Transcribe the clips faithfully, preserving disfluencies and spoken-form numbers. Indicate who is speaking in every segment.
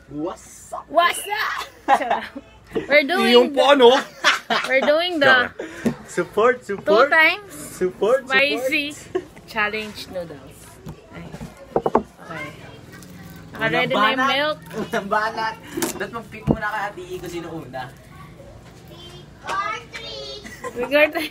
Speaker 1: What's up?
Speaker 2: What's up? We're doing
Speaker 3: yung po ano?
Speaker 2: We're doing the
Speaker 1: Support, support.
Speaker 2: two times
Speaker 1: Support,
Speaker 2: spicy
Speaker 1: support.
Speaker 2: challenge noodles. Ay. Okay. Naka-ready na yung milk.
Speaker 1: Unang banat. Dapat mag-pick muna ka Ate I kung sino una.
Speaker 2: Regard tayo.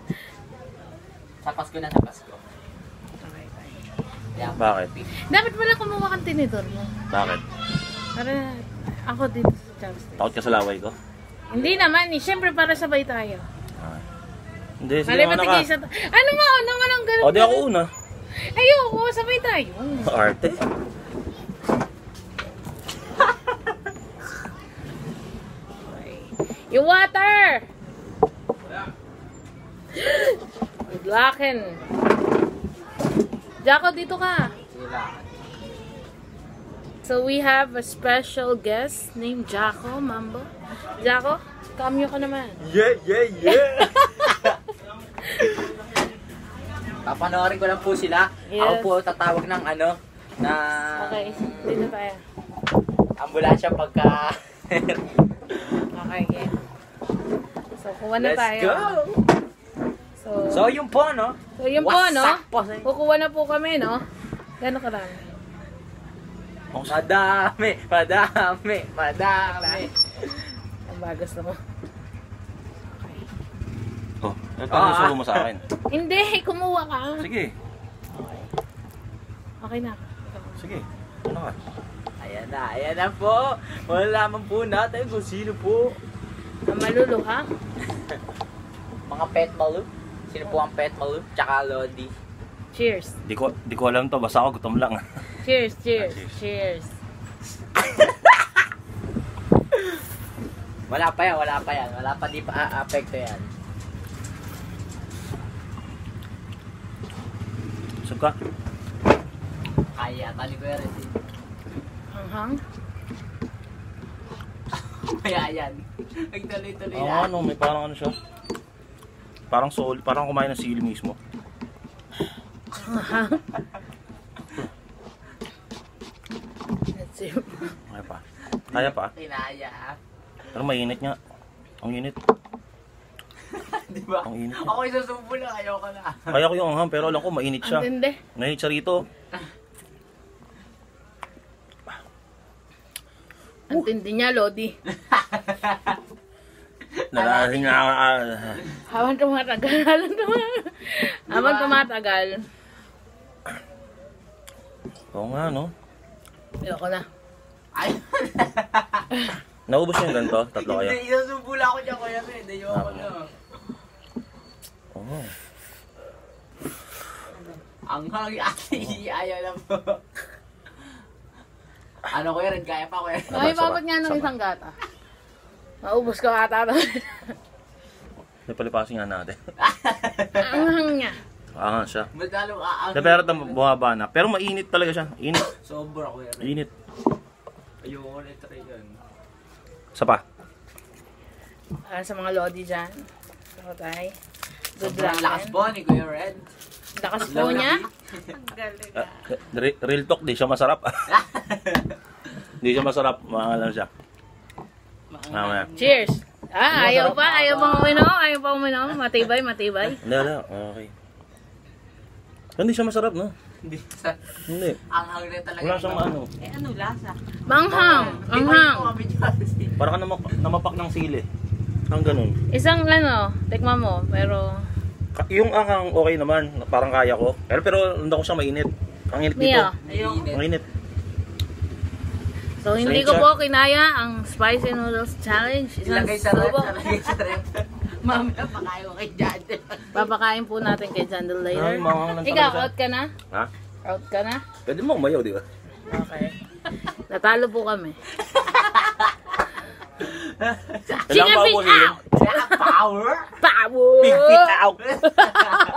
Speaker 1: Sa Pasko na, sa Pasko.
Speaker 2: Okay, fine.
Speaker 1: Yeah,
Speaker 3: Bakit?
Speaker 2: Dapat pala kumuha kang tinidor mo.
Speaker 3: Bakit?
Speaker 2: Para ako dito sa chopsticks.
Speaker 3: Takot ka sa laway ko?
Speaker 2: Hindi naman eh. Siyempre para sabay tayo.
Speaker 3: Ah. Hindi, sige
Speaker 2: Malibat
Speaker 3: na
Speaker 2: na
Speaker 3: ka.
Speaker 2: isa. Ano nga? Ano nga ang ganun?
Speaker 3: O, di ako una.
Speaker 2: Ayoko, sabay tayo.
Speaker 3: Arte.
Speaker 2: Yung water! Blackened. Jacko, dito ka. So we have a special guest named Jacko, Mambo. Jacko, cameo ka naman.
Speaker 1: Yeah, yeah, yeah! Papanoorin ko lang po sila.
Speaker 2: Yes.
Speaker 1: Ako po tatawag ng ano, na...
Speaker 2: Okay, dito tayo.
Speaker 1: ambulansya pagka...
Speaker 2: Okay, game. So, kuha na
Speaker 1: Let's
Speaker 2: tayo.
Speaker 1: go!
Speaker 2: So,
Speaker 1: So, yun po, no?
Speaker 2: so yun po,
Speaker 1: What's
Speaker 2: no?
Speaker 1: up po?
Speaker 2: Kukuha na po kami, no? Gano'n karami?
Speaker 1: Madami, madami, madami.
Speaker 2: Ang bagas na mo.
Speaker 3: Oh, ito ang susulo mo sa akin.
Speaker 2: Hindi, kumuha ka.
Speaker 3: Sige.
Speaker 2: Okay na.
Speaker 3: Sige. Ano ka?
Speaker 1: Ayan na, ayan na po. Malalaman po natin kung sino po.
Speaker 2: Ang maluluha.
Speaker 1: Mga pet malu. Sino po ang pet malu? Tsaka Lodi.
Speaker 2: Cheers.
Speaker 3: Di ko, di ko alam to. Basta ako gutom lang.
Speaker 2: Cheers, cheers,
Speaker 3: Ah, cheers.
Speaker 2: cheers.
Speaker 1: Wala pa yan, wala pa yan. Wala pa di pa a-apekto yan.
Speaker 3: Sub ka?
Speaker 1: Kaya, tali ko yan.
Speaker 2: Hanghang.
Speaker 1: Kaya yan. Nagtuloy-tuloy
Speaker 3: Oo,
Speaker 1: na.
Speaker 3: ano, may parang ano siya. Parang soul, parang kumain ng sili mismo.
Speaker 2: Hanghang. Let's see.
Speaker 3: Kaya pa. Kaya pa.
Speaker 1: Kinaya.
Speaker 3: Pero mainit nga. Ang init.
Speaker 1: Di ba?
Speaker 3: Ang init.
Speaker 1: Ako isusumbo lang, ayoko na.
Speaker 3: Kaya ko yung anghang, pero alam ko mainit siya.
Speaker 2: Ang tindi.
Speaker 3: Mainit siya rito.
Speaker 2: Ang tindi niya, Lodi.
Speaker 3: Nalalasing na ako. ah.
Speaker 2: Habang tumatagal. Habang tumatagal. Habang tumatagal.
Speaker 3: Oo nga, no?
Speaker 2: Ayoko na.
Speaker 1: Ay.
Speaker 3: Naubos yung ganito? Tatlo kaya?
Speaker 1: Hindi, isusumbo lang ako dyan, kuya. Hindi, ayoko na.
Speaker 3: Oo.
Speaker 1: Ang hagi ate, ayaw lang po. Ano kuya, rin kaya pa kuya?
Speaker 2: Ay, babot nga ng isang gata. Maubos ko ata.
Speaker 3: May palipasin nga natin.
Speaker 2: Ang hang niya.
Speaker 3: Angan siya.
Speaker 1: Madalong aang.
Speaker 3: De, pero tam- bumaba na. Pero mainit talaga siya. Init.
Speaker 1: Sobra kuya.
Speaker 3: Init.
Speaker 1: Ayoko na try yun.
Speaker 3: Isa pa.
Speaker 2: Para sa mga Lodi dyan. So, tayo. Good
Speaker 1: Sobrang lakas
Speaker 2: luck.
Speaker 1: po ni Kuya Red.
Speaker 2: Lakas po niya.
Speaker 3: Uh, re- real talk, di siya masarap. Di siya masarap. Mahalan siya. Mamaya.
Speaker 2: Cheers! Ah, ayaw pa. Ayaw pang uminom. Ayaw pang uminom. Matibay, matibay.
Speaker 3: Hindi, hindi. Okay. Hindi siya masarap, no?
Speaker 1: Hindi. sa-
Speaker 3: Hindi.
Speaker 1: Ang hangre talaga.
Speaker 3: Wala siyang ano.
Speaker 1: Eh ano lasa?
Speaker 2: Manghang. Manghang.
Speaker 3: Para ka namak namapak ng sili. Ang ganun.
Speaker 2: Isang ano, tikma mo. Pero,
Speaker 3: Ka- Yung anghang okay naman. Parang kaya ko. Pero, pero hindi ko siya mainit. Ang init dito.
Speaker 2: Mia.
Speaker 3: Ang init.
Speaker 2: So, hindi ko po kinaya ang Spicy Noodles Challenge. Isang
Speaker 1: Ilagay sa red.
Speaker 2: subo.
Speaker 1: Ilagay sa red. Mamaya pakain ko kay Jade.
Speaker 2: Papakain po natin kay Jandel later.
Speaker 3: Ay, manghang lang
Speaker 2: Ikaw,
Speaker 3: talaga
Speaker 2: out ka na?
Speaker 3: Ha?
Speaker 2: Out ka na?
Speaker 3: Pwede mo umayaw, di ba?
Speaker 2: Okay. Natalo po kami.
Speaker 3: Kailangan
Speaker 2: Chicken
Speaker 3: pa
Speaker 2: feet
Speaker 3: ako ulit.
Speaker 2: out!
Speaker 1: Power!
Speaker 2: Power!
Speaker 3: Pig feet out!